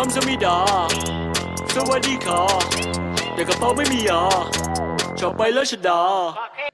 ำสมิดาสวัสดีค่ะแต่กระเป๋าไม่มีอ่ะชอบไปแล้วชดา